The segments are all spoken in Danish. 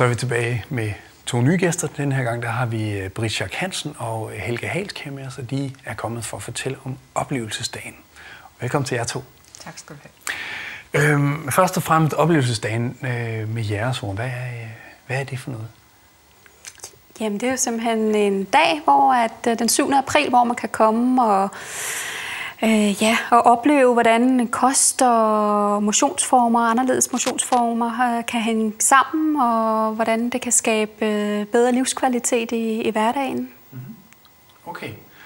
Så er vi tilbage med to nye gæster. Den her gang der har vi Britt Schack Hansen og Helga Halskær med os, og de er kommet for at fortælle om oplevelsesdagen. Velkommen til jer to. Tak skal du have. Først og fremmest oplevelsesdagen med jeres ord. Hvad er det for noget? Jamen, det er jo simpelthen en dag, hvor den 7. april, hvor man kan komme og opleve, hvordan kost og motionsformer, anderledes motionsformer, kan hænge sammen, og hvordan det kan skabe bedre livskvalitet i hverdagen. Okay.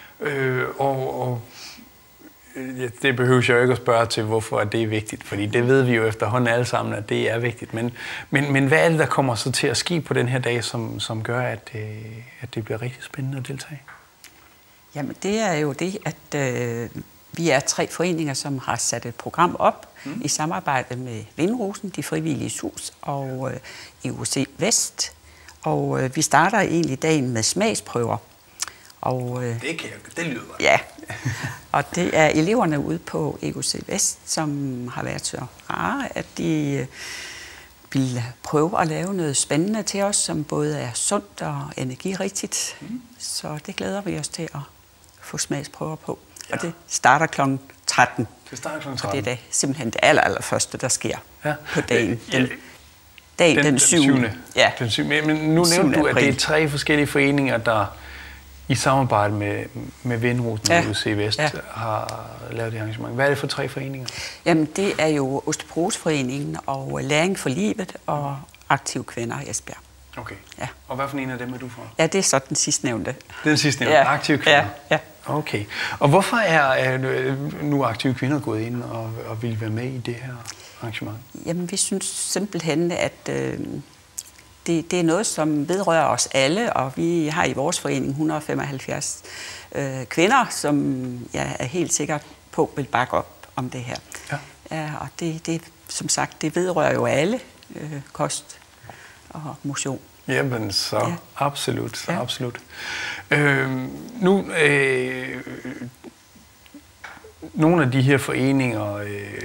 Det behøver jeg jo ikke at spørge til, hvorfor det er vigtigt, fordi det ved vi jo efterhånden alle sammen, at det er vigtigt. Men hvad er det, der kommer så til at ske på den her dag, som gør, at det bliver rigtig spændende at deltage? Jamen, det er jo det, at vi er 3 foreninger, som har sat et program op i samarbejde med Vindrosen, De Frivilliges Hus og EUC Vest. Og vi starter egentlig dagen med smagsprøver. Og, det lyder godt. Ja, og det er eleverne ude på EUC Vest, som har været så rare, at de vil prøve at lave noget spændende til os, som både er sundt og energirigtigt. Så det glæder vi os til at få smagsprøver på. Ja. Og det starter kl. 13. Det starter kl. 13. Og det er simpelthen det allerførste, der sker på dagen. Den 7. Ja. Den 7. Men nu nævnte du, at det er 3 forskellige foreninger, der i samarbejde med Vindrosen og UC Vest har lavet det arrangement. Hvad er det for 3 foreninger? Jamen, det er jo Osteoporosforeningen og Læring for Livet og Aktive Kvinder i Esbjerg. Okay. Ja. Og hvad for en af dem er du fra? Ja, det er så den sidstnævnte. Den sidstnævnte? Ja. Aktive Kvinder? Ja. Okay. Og hvorfor er nu Aktive Kvinder gået ind og vil være med i det her arrangement? Jamen, vi synes simpelthen, at det er noget, som vedrører os alle, og vi har i vores forening 175 kvinder, som jeg er helt sikker på vil bakke op om det her. Ja. Og det, som sagt, det vedrører jo alle, kost og motion. Jamen, så absolut. Nogle af de her foreninger,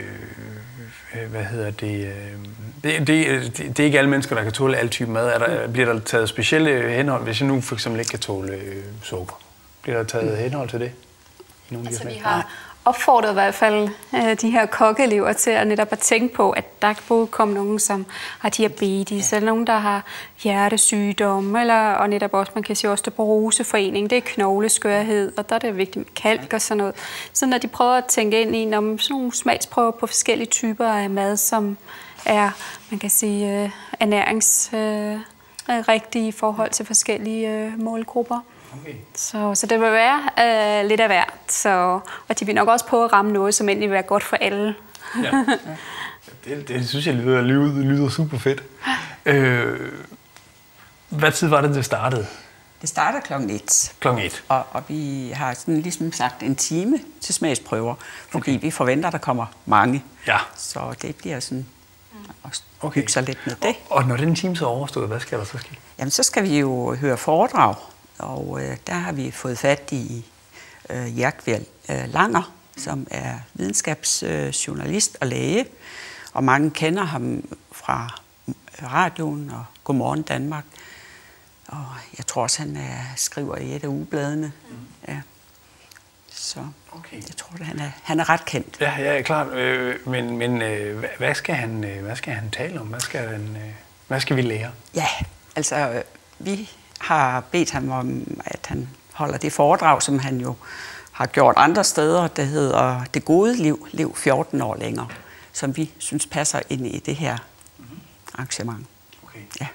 det er ikke alle mennesker, der kan tåle alle typer mad. Bliver der taget specielle henhold, hvis jeg nu for eksempel ikke kan tåle sukker? Bliver der taget henhold til det? I nogle vi har opfordret i hvert fald de her kokkeelever til at netop at tænke på, at der kan både komme nogen, som har diabetes, eller nogen, der har hjertesygdomme, og netop også, man kan sige, osteoporoseforening, det er knogleskørhed, og der er det vigtigt med kalk og sådan noget. Så når de prøver at tænke ind i sådan nogle smagsprøver på forskellige typer af mad, som er, man kan sige, ernæringsrigtige i forhold til forskellige målgrupper. Okay. Så det vil være lidt af hvert, og de vil nok også prøve at ramme noget, som egentlig vil være godt for alle. Ja. Det synes jeg lyder super fedt. Hvad tid var det startede? Det starter kl. 1. Kl. 1. Og vi har sådan ligesom sagt en time til smagsprøver, fordi vi forventer, at der kommer mange. Ja. Så det bliver sådan at hygge sig lidt med det. Og når den time så er overstået, hvad skal der så ske? Jamen, så skal vi jo høre foredrag. Og der har vi fået fat i Jerkvald Langer, som er videnskabsjournalist og læge. Og mange kender ham fra radioen og Godmorgen Danmark. Og jeg tror også, han skriver i et af ugebladene. Ja. Så jeg tror, han er ret kendt. Ja, klart. Men hvad skal han tale om? Hvad skal vi lære? Ja, altså vi har bedt ham om, at han holder det foredrag, som han jo har gjort andre steder, der hedder Det gode liv, lev 14 år længere, som vi synes passer ind i det her arrangement. Okay. Ja.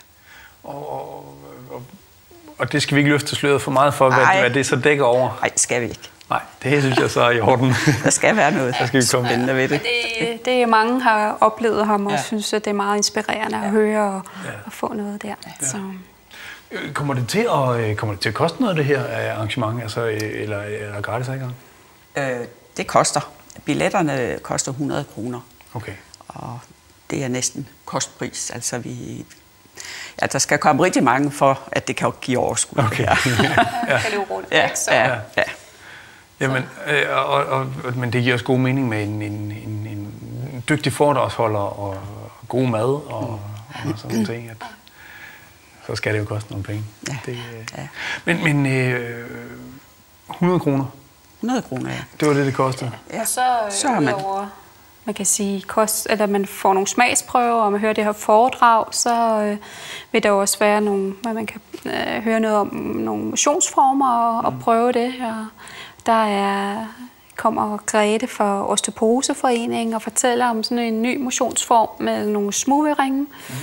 Og det skal vi ikke løfte sløret for meget for, hvad det så dækker over? Nej, skal vi ikke. Nej, det synes jeg så er i orden. Der skal være noget spændende ved det. Det er mange har oplevet ham og synes, at det er meget inspirerende at høre og få noget der. Ja. Så. Kommer det til at koste noget, det her arrangement, altså, eller gratis adgang? Det koster. Billetterne koster 100 kroner. Okay. Og det er næsten kostpris. Altså der skal komme rigtig mange for, at det kan give overskud. Okay. Kan det rundt, ja. Jamen, men det giver også god mening med en dygtig foredragsholder og god mad og sådan nogle ting. så skal det jo koste nogle penge. Ja. Men 100 kroner? 100 kroner, ja. Det var det kostede? Ja. Og så har man... man kan sige, eller man får nogle smagsprøver, og man hører det her foredrag, så vil der også være nogle, hvor man kan høre noget om nogle motionsformer og prøve det. Og der kommer Grete fra Osteoporoseforeningen og fortæller om sådan en ny motionsform med nogle smugeringe.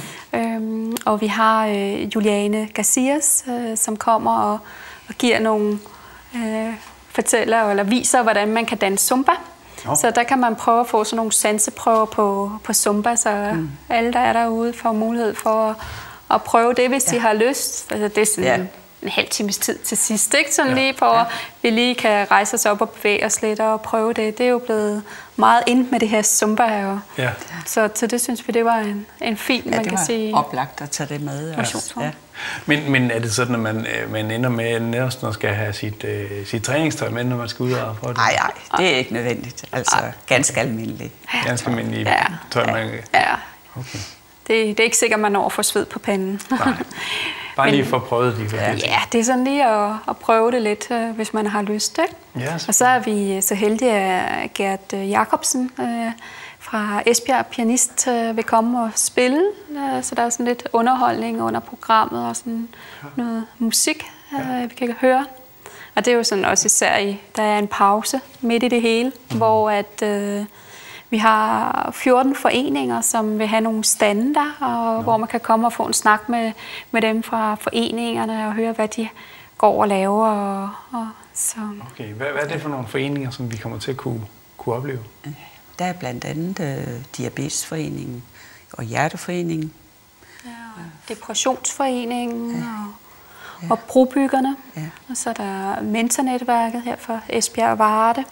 Og vi har Juliane Garcias, som kommer og giver nogle fortæller eller viser, hvordan man kan danse zumba. Så der kan man prøve at få sådan nogle sanseprøver på zumba, så alle, der er derude, får mulighed for at prøve det, hvis de har lyst. Altså, det er sådan en halv times tid til sidst, ikke? Sådan lige for, at vi lige kan rejse os op og bevæge os lidt og prøve det. Det er jo blevet meget ind med det her zumba. Så det synes vi, det var en fin, man kan sige... det var oplagt at tage det med. Ja. Men er det sådan, at man ender med næsten at skal have sit træningstøj med, når man skal ud og prøve det? Nej, det er ikke nødvendigt. Altså ganske almindeligt. Ganske almindeligt tøj, man kan... Okay. Det er ikke sikkert, man når at få sved på panden. Nej. Bare lige for at prøve det. Ja, det er sådan lige at prøve det lidt, hvis man har lyst. Ikke? Ja, og så er vi så heldige, at Gert Jacobsen fra Esbjerg, pianist, vil komme og spille. Så der er sådan lidt underholdning under programmet og sådan noget musik, vi kan høre. Og det er jo sådan også især der er en pause midt i det hele, hvor at... vi har 14 foreninger, som vil have nogle stande der, og hvor man kan komme og få en snak med dem fra foreningerne og høre, hvad de går og laver. Og så. Okay, hvad er det for nogle foreninger, som vi kommer til at kunne opleve? Der er blandt andet Diabetesforeningen og Hjerteforeningen. Ja, Depressionsforeningen og Brobyggerne. Ja. Og så er der mentornetværket her fra Esbjerg og Varde.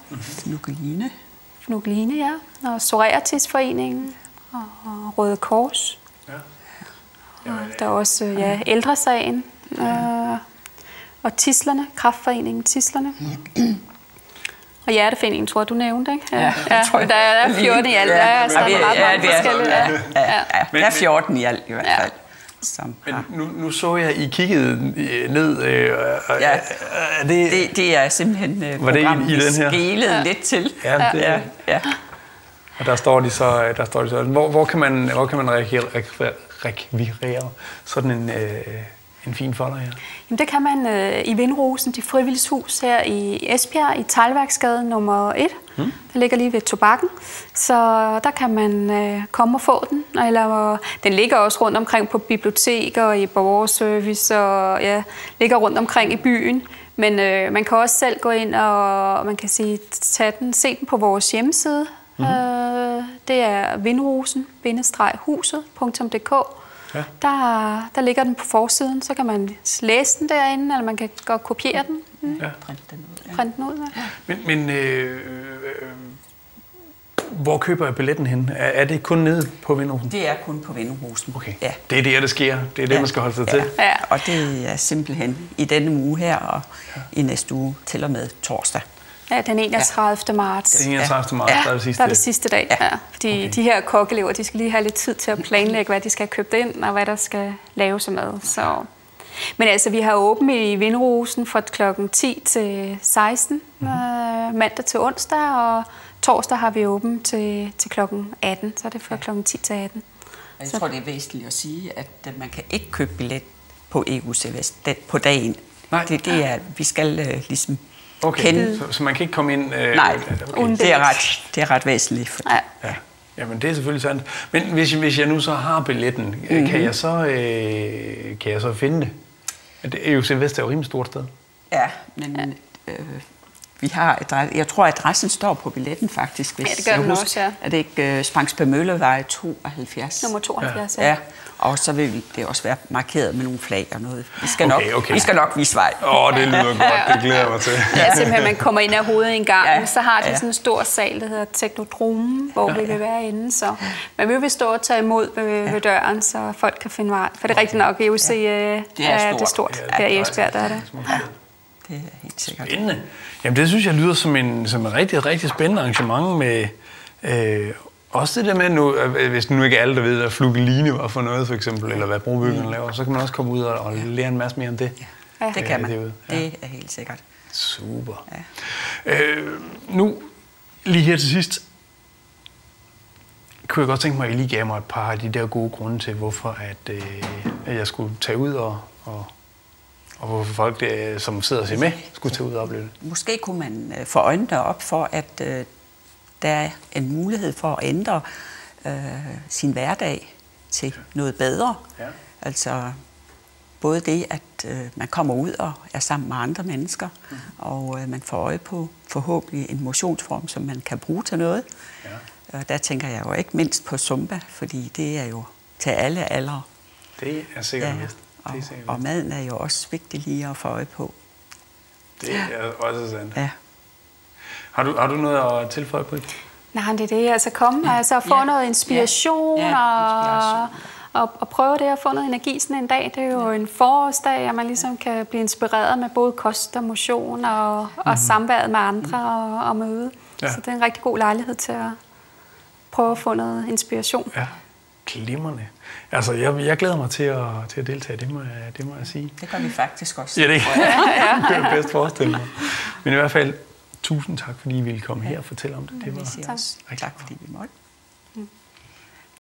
Fnugeline, ja. Og Psoriasisforeningen og Røde Kors. Ja. Og der er også Ældresagen og Tislerne, Kræftforeningen Tislerne. Og Hjerteforeningen, tror du nævnte, ikke? Ja, tror jeg. Der er 14 i alt. Der er ret mange forskellige. Der er 14 i alt i hvert fald. Men nu så jeg, I kiggede ned. Det er simpelthen programmet, vi skælede lidt til. Ja. Og der står de så, hvor kan man rekvirere sådan en fin folder her? Jamen, det kan man i Vindrosen, de frivilliges hus her i Esbjerg, i Teglværksgade nummer 1. Der ligger lige ved Tobakken. Så der kan man komme og få den. Eller, den ligger også rundt omkring på biblioteker og i borgerservice og ligger rundt omkring i byen. Men man kan også selv gå ind og man kan sige, se den på vores hjemmeside. Det er vindrosen-huset.dk. Ja. Der ligger den på forsiden, så kan man læse den derinde, eller man kan godt kopiere den. Printe den ud. Men hvor køber jeg billetten hen? Er det kun nede på Vindrosen? Det er kun på Vindrosen. Okay. Ja. Det er det sker. Det er det, man skal holde sig til. Ja. Og det er simpelthen i denne uge her og i næste uge til og med torsdag. Ja, den 31. marts. Den 31. marts, der er det sidste. Der er det sidste dag, Fordi de her kokkelever, de skal lige have lidt tid til at planlægge, hvad de skal have købt ind, og hvad der skal laves med. Så. Men altså, vi har åbent i Vindrosen fra klokken 10 til 16, mandag til onsdag, og torsdag har vi åbent til klokken 18, så er det fra klokken 10 til 18. Jeg tror, det er væsentligt at sige, at man kan ikke købe billet på EUC Vest på dagen. Nej. Det er, vi skal ligesom... Okay, så man kan ikke komme ind... Nej, det er ret væsentligt. Fordi... Ja. Jamen, det er selvfølgelig sandt. Men hvis jeg nu så har billetten, kan jeg så finde det? EUC Vest er jo rimelig stort sted. Ja, men vi har jeg tror, adressen står på billetten faktisk. Hvis det gør den også, ja. Er det ikke Sprangsberg Møllevej 72? Nummer 72, ja. Og så vil det også være markeret med nogle flag og noget. Vi skal nok vise vej. Det lyder godt. Det glæder jeg mig til. Ja, simpelthen, man kommer ind ad hovedindgangen, så har de sådan en stor sal, der hedder Teknodromen, hvor vi vil være inde. Så man vil stå og tage imod ved døren, så folk kan finde vej. For det er rigtigt nok, EUC det er stort. Her i Esbjerg, der er det. Det er helt sikkert. Spændende. Jamen, det synes jeg lyder som en rigtig, rigtig spændende arrangement med... Også det der med nu, hvis nu ikke alle der ved, hvad flugeline var for noget, for eksempel, eller hvad brobyggerne laver, så kan man også komme ud og lære en masse mere om det. Ja, det kan man. Ja. Det er helt sikkert. Super. Ja. Nu, lige her til sidst, kunne jeg godt tænke mig, at I lige gav mig et par af de der gode grunde til, hvorfor at jeg skulle tage ud og hvorfor folk, som sidder og ser med, skulle tage ud og opleve det. Måske kunne man få øjnene op for, at der er en mulighed for at ændre sin hverdag til noget bedre. Ja. Altså både det, at man kommer ud og er sammen med andre mennesker, og man får øje på forhåbentlig en motionsform, som man kan bruge til noget. Ja. Der tænker jeg jo ikke mindst på Zumba, fordi det er jo til alle aldre. Det er sikkert ja. Og maden er jo også vigtig lige at få øje på. Det er også sandt. Ja. Har du noget at tilføje på det? Nej, det er det. Altså komme og få noget inspiration, og prøve det at få noget energi sådan en dag. Det er jo en forårsdag, at man ligesom kan blive inspireret med både kost og motion og samværet med andre og møde. Ja. Så det er en rigtig god lejlighed til at prøve at få noget inspiration. Ja, glimrende. Altså, jeg glæder mig til at deltage, det må jeg sige. Det gør vi faktisk også. Ja, det kan jeg bedst forestille mig. Men i hvert fald, tusind tak, fordi I ville komme her og fortælle om det. Det var tak fordi vi måtte.